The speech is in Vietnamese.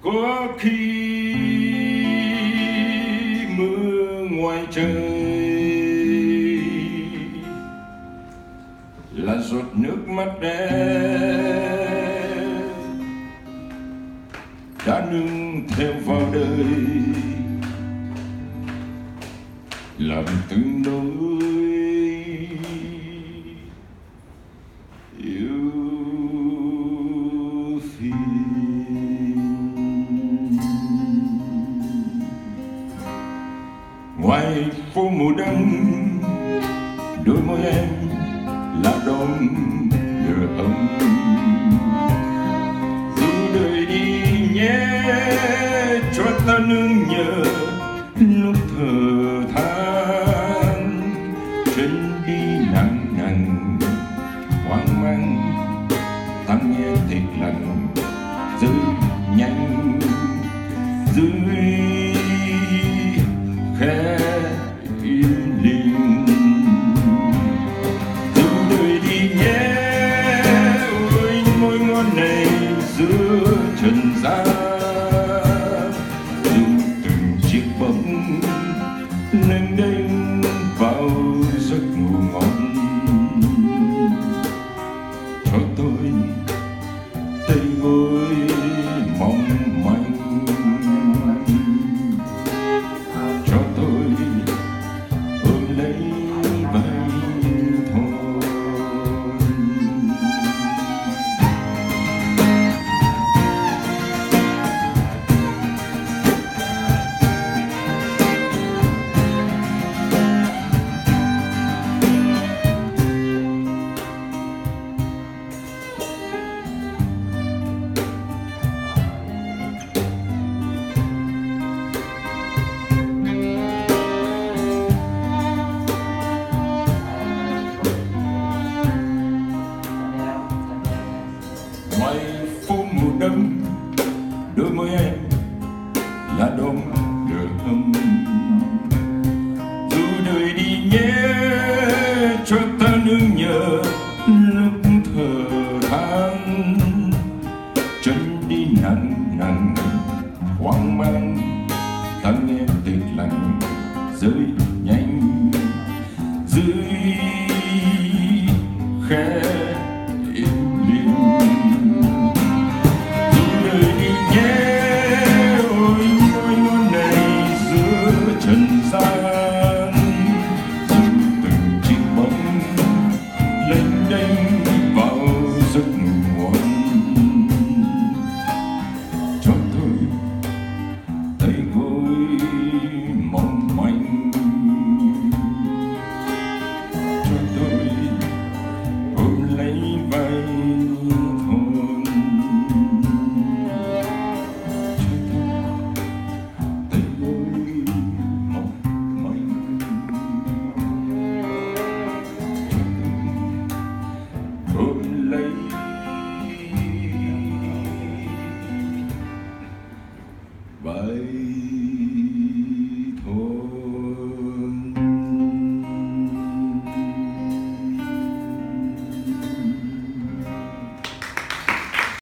có khi mưa ngoài trời là giọt nước mắt em đã nương theo vào đời, làm từng nỗi yêu phiền. Ngoài phố mùa đông, đôi môi em là đom lửa ấm. Dù đời đi nhé cho ta nương nhờ lúc thở than, trên đi nặng nặng hoang mang, ta nghe thịt lạnh rơi nhanh dưới khe im lìm. Dù đời đi nhé ôi môi ngon này giữa trần gian, dù từng chiếc bóng lênh đênh vào giấc ngủ ngon. Cho tôi tay gối mong manh, cho tôi ôm lấy vai thôi. Ngoài phố mùa đông, đôi môi em là đom lửa hâm. Dù đời đi nhé cho ta nương nhờ lúc thở than, chân đi nặng nặng hoang mang, ta nghe tịch lặng rơi nhanh dưới khe im lìm. Dù đời đi nhé ôi môi ngon này giữa trần gian, dù từng chiếc bóng lênh đênh vào giấc ngủ ngon. Cho tôi tay gối mong manh, cho tôi ôm lấy vai thôi. Cho tôi tay gối mong manh, cho tôi ôm lấy vai